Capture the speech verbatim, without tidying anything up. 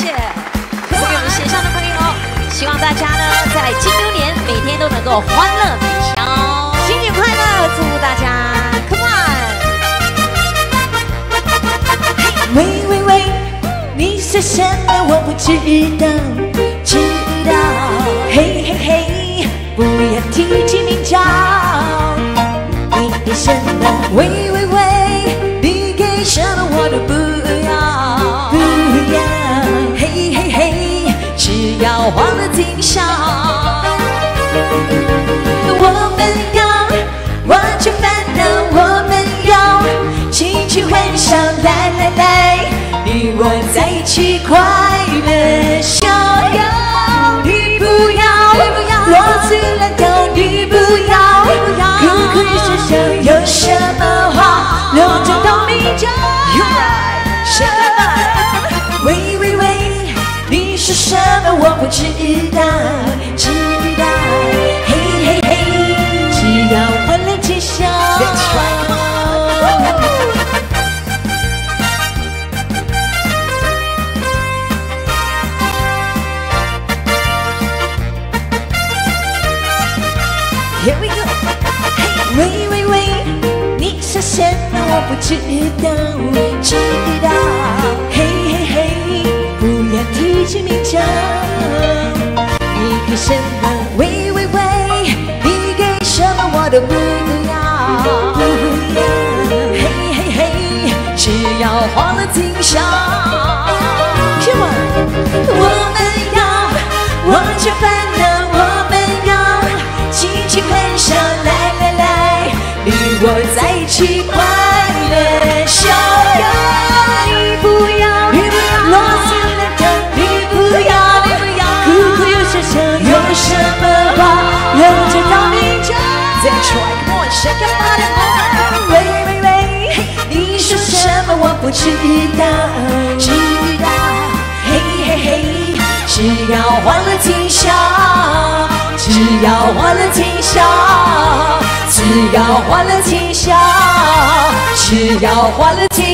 谢。送给我们线上的朋友，希望大家呢在金牛年每天都能够欢乐美笑，新年快乐！祝福大家 ，Come on！ 喂喂喂，你说什么我不知道，知道。嘿嘿嘿，不要提起名叫。你给什么？喂喂喂，你给什么我都不要，不要。嘿嘿嘿，只要忘了今宵。我们要忘却烦恼，我们要尽情欢笑，来来来，你我在一起快乐逍遥。你不要落水烂掉，你不要苦苦守守，有什么话留着到明朝。谁来？喂喂喂，你说什么我不知道，知道。嘿嘿嘿，只要欢乐今宵。Here we go， hey， 喂喂喂，你说什么我不知道，知道。嘿嘿嘿，不要提起名叫。你给什么？喂喂喂，你给什么我都不要，不要。嘿嘿嘿，只要欢乐今宵。Come on， 我们要忘却烦恼，我们要尽情欢笑，来来来，你我在一起快乐逍遥。你不要，你不要落水烂掉，你不要，你不要苦苦又舍舍，有什么话留着到明朝。再 try come on shake your body more。喂喂喂，你说什么我不知道，知道。嘿嘿嘿，只要欢乐今宵。只要欢乐今宵，只要欢乐今宵，只要欢乐今宵。